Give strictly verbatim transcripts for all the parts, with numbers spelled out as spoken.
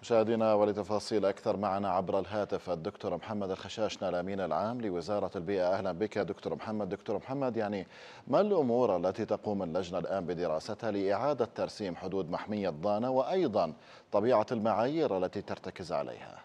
مشاهدينا، ولتفاصيل أكثر معنا عبر الهاتف الدكتور محمد الخشاشنة الأمين العام لوزارة البيئة. أهلا بك دكتور محمد. دكتور محمد، يعني ما الأمور التي تقوم اللجنة الآن بدراستها لإعادة ترسيم حدود محمية ضانا، وأيضا طبيعة المعايير التي ترتكز عليها؟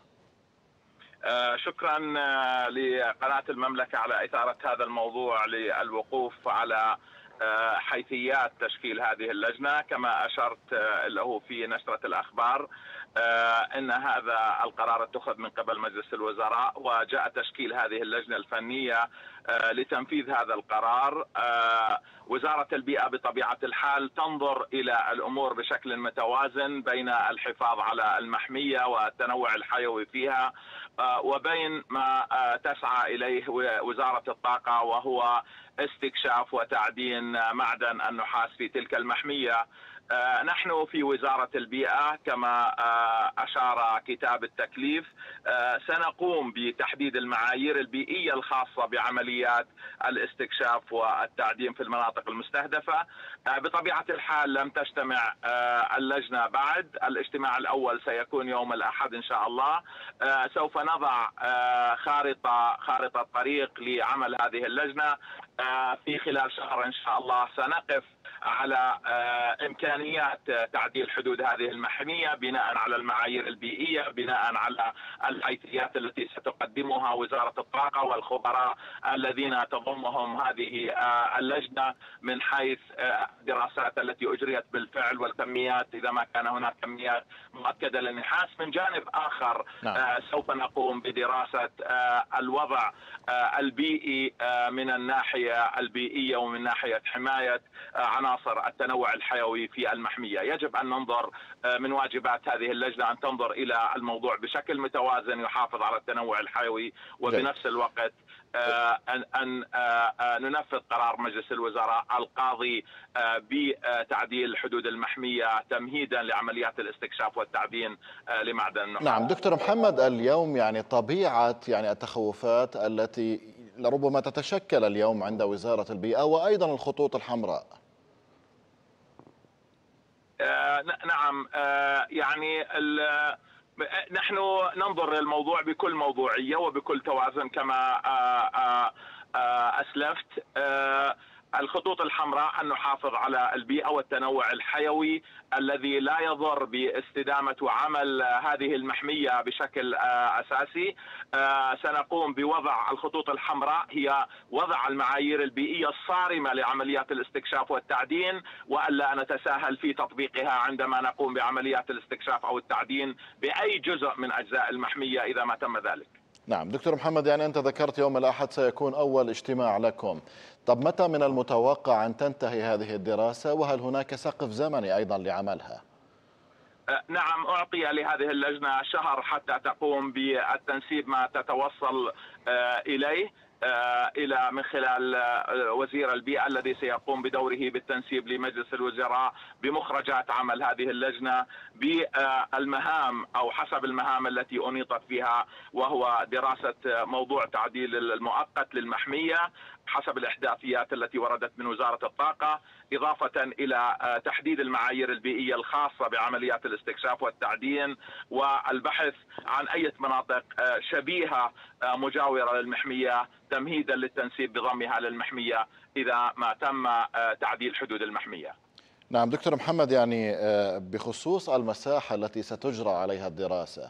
آه شكرا آه لقناة المملكة على إثارة هذا الموضوع للوقوف على آه حيثيات تشكيل هذه اللجنة. كما أشرت آه له في نشرة الأخبار آه أن هذا القرار اتخذ من قبل مجلس الوزراء، وجاء تشكيل هذه اللجنة الفنية آه لتنفيذ هذا القرار. آه وزارة البيئة بطبيعة الحال تنظر إلى الأمور بشكل متوازن بين الحفاظ على المحمية والتنوع الحيوي فيها وبين ما تسعى إليه وزارة الطاقة، وهو استكشاف وتعدين معدن النحاس في تلك المحمية. نحن في وزارة البيئة كما أشار كتاب التكليف سنقوم بتحديد المعايير البيئية الخاصة بعمليات الاستكشاف والتعدين في المناطق المستهدفة. بطبيعة الحال لم تجتمع اللجنة بعد. الاجتماع الأول سيكون يوم الأحد إن شاء الله. سوف نضع خارطة خارطة طريق لعمل هذه اللجنة. في خلال شهر إن شاء الله سنقف على إمكانيات تعديل حدود هذه المحمية بناء على المعايير البيئية، بناء على الحيثيات التي ستقدمها وزارة الطاقة والخبراء الذين تضمهم هذه اللجنة من حيث الدراسات التي أجريت بالفعل والكميات إذا ما كان هناك كميات مؤكدة للنحاس. من جانب آخر نعم. سوف نقوم بدراسة الوضع البيئي من الناحية البيئية ومن ناحية حماية عناصر التنوع الحيوي في المحمية. يجب أن ننظر من واجبات هذه اللجنة أن تنظر إلى الموضوع بشكل متوازن يحافظ على التنوع الحيوي، وبنفس الوقت أن أن ننفذ قرار مجلس الوزراء القاضي بتعديل حدود المحمية تمهيدا لعمليات الاستكشاف والتعدين لمعدن النحاس. نعم دكتور محمد، اليوم يعني طبيعة يعني التخوفات التي لربما تتشكل اليوم عند وزارة البيئة وأيضا الخطوط الحمراء. آه نعم آه يعني نحن ننظر للموضوع بكل موضوعية وبكل توازن كما آه آه آه أسلفت. آه الخطوط الحمراء أن نحافظ على البيئة والتنوع الحيوي الذي لا يضر باستدامة وعمل هذه المحمية بشكل أساسي. سنقوم بوضع الخطوط الحمراء، هي وضع المعايير البيئية الصارمة لعمليات الاستكشاف والتعدين، وألا نتساهل في تطبيقها عندما نقوم بعمليات الاستكشاف أو التعدين بأي جزء من أجزاء المحمية إذا ما تم ذلك. نعم دكتور محمد، يعني أنت ذكرت يوم الأحد سيكون أول اجتماع لكم. طب متى من المتوقع أن تنتهي هذه الدراسة، وهل هناك سقف زمني أيضا لعملها؟ نعم، أعطي لهذه اللجنة شهر حتى تقوم بالتنسيب ما تتوصل إليه إلى من خلال وزير البيئة الذي سيقوم بدوره بالتنسيب لمجلس الوزراء بمخرجات عمل هذه اللجنة بالمهام أو حسب المهام التي أنيطت بها، وهو دراسة موضوع تعديل المؤقت للمحمية حسب الإحداثيات التي وردت من وزارة الطاقة، إضافة إلى تحديد المعايير البيئية الخاصة بعمليات الاستكشاف والتعدين والبحث عن أي مناطق شبيهة مجاورة للمحمية تمهيدا للتنسيب بضمها للمحمية إذا ما تم تعديل حدود المحمية. نعم دكتور محمد، يعني بخصوص المساحة التي ستجرى عليها الدراسة.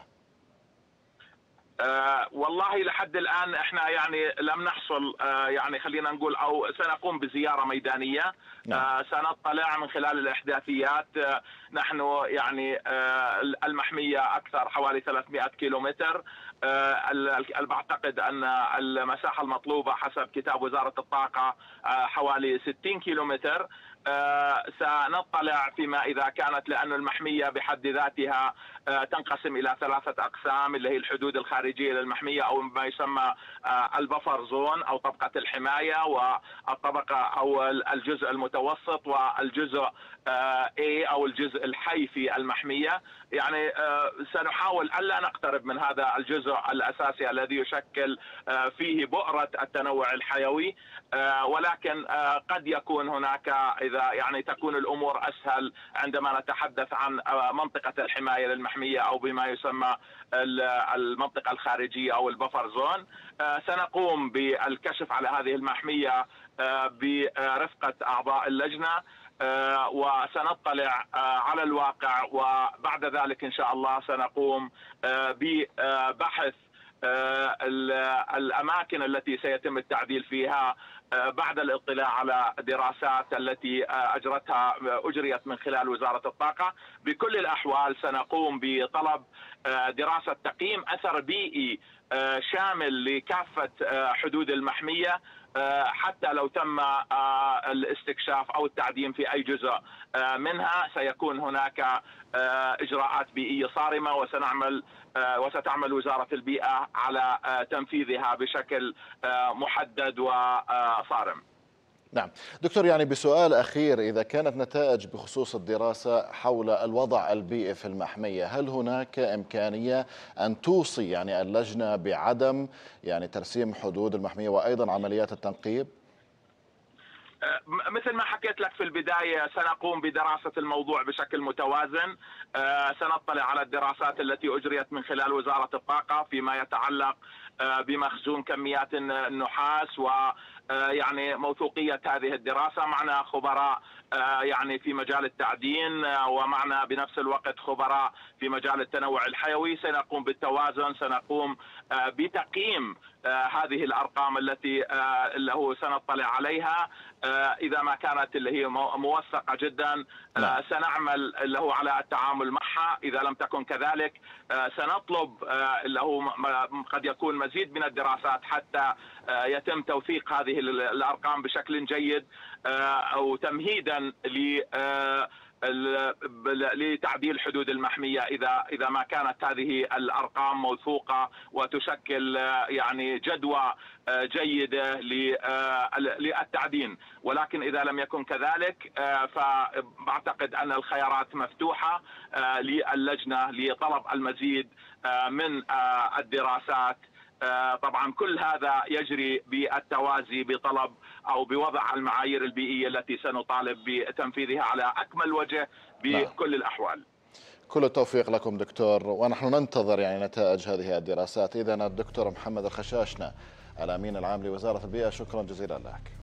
آه والله لحد الآن احنا يعني لم نحصل آه يعني خلينا نقول او سنقوم بزيارة ميدانية. آه سنطلع من خلال الإحداثيات. آه نحن يعني آه المحمية أكثر حوالي ثلاثمئة كيلومتر. آه بعتقد أن المساحة المطلوبة حسب كتاب وزارة الطاقة آه حوالي ستين كيلومتر. آه سنطلع فيما إذا كانت، لأن المحمية بحد ذاتها آه تنقسم إلى ثلاثة أقسام اللي هي الحدود الخارجية للمحمية أو ما يسمى آه البفر زون أو طبقة الحماية، والطبقة أو الجزء المتوسط والجزء آه A أو الجزء الحي في المحمية. يعني سنحاول ألا نقترب من هذا الجزء الأساسي الذي يشكل فيه بؤرة التنوع الحيوي، ولكن قد يكون هناك، إذا يعني تكون الأمور أسهل عندما نتحدث عن منطقة الحماية للمحمية أو بما يسمى المنطقة الخارجية أو البفر زون، سنقوم بالكشف على هذه المحمية برفقة أعضاء اللجنة وسنطلع على الواقع، وبعد ذلك إن شاء الله سنقوم ببحث الأماكن التي سيتم التعديل فيها بعد الاطلاع على دراسات التي أجرتها أجريت من خلال وزارة الطاقة. بكل الأحوال سنقوم بطلب دراسة تقييم أثر بيئي شامل لكافة حدود المحمية، حتى لو تم الاستكشاف أو التعدين في أي جزء منها سيكون هناك إجراءات بيئية صارمة، وسنعمل وستعمل وزارة البيئة على تنفيذها بشكل محدد وصارم. نعم دكتور، يعني بسؤال أخير، إذا كانت نتائج بخصوص الدراسة حول الوضع البيئي في المحمية، هل هناك إمكانية أن توصي يعني اللجنة بعدم يعني ترسيم حدود المحمية وأيضا عمليات التنقيب؟ مثل ما حكيت لك في البداية، سنقوم بدراسة الموضوع بشكل متوازن. سنطلع على الدراسات التي أجريت من خلال وزارة الطاقة فيما يتعلق بمخزون كميات النحاس و يعني موثوقية هذه الدراسة. معنا خبراء يعني في مجال التعدين، ومعنا بنفس الوقت خبراء في مجال التنوع الحيوي. سنقوم بالتوازن، سنقوم بتقييم هذه الأرقام التي اللي هو سنطلع عليها. إذا ما كانت اللي هي موثقة جدا سنعمل اللي هو على التعامل معها. إذا لم تكن كذلك سنطلب اللي هو قد يكون مزيد من الدراسات حتى يتم توثيق هذه الأرقام بشكل جيد، أو تمهيدا ل لتعديل حدود المحمية إذا إذا ما كانت هذه الأرقام موثوقة وتشكل يعني جدوى جيدة للتعدين. ولكن إذا لم يكن كذلك فأعتقد أن الخيارات مفتوحة للجنة لطلب المزيد من الدراسات. طبعا كل هذا يجري بالتوازي بطلب أو بوضع المعايير البيئية التي سنطالب بتنفيذها على أكمل وجه بكل لا. الأحوال. كل التوفيق لكم دكتور، ونحن ننتظر يعني نتائج هذه الدراسات. إذن الدكتور محمد الخشاشنة الأمين العام لوزارة البيئة، شكرا جزيلا لك.